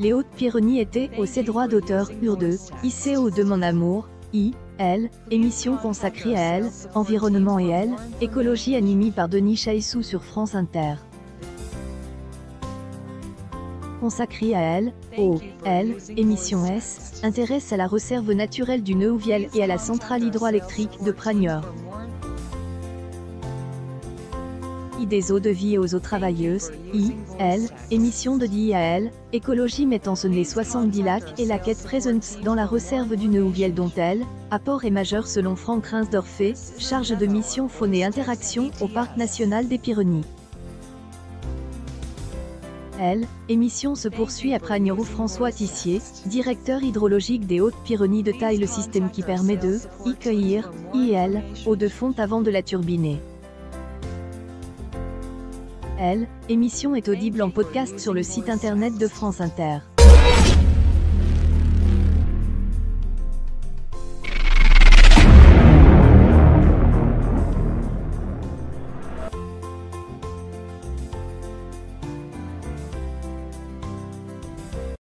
Les Hautes-Pyrénées étaient, au ses droits d'auteur, UR2, ICO de Mon Amour, I.L., émission consacrée à elle, environnement et elle, écologie animée par Denis Chaissou sur France Inter. Consacrée à elle, elle, émission S, intéresse à la réserve naturelle du Neuviel et à la centrale hydroélectrique de Pragnères. Des eaux de vie et aux eaux travailleuses, I.L., émission de DIAL, écologie mettant en les 70 lacs et la quête présente dans la réserve du Neuviel dont elle, apport est majeur selon Franck Reinsdorfer, charge de mission faune et interaction au Parc national des Pyrénées. Elle, émission se poursuit à Pragnères où François Tissier, directeur hydrologique des Hautes-Pyrénées détaille le système qui permet de cueillir, I.L., eau de fonte avant de la turbiner. Elle, émission est audible en podcast sur le site internet de France Inter.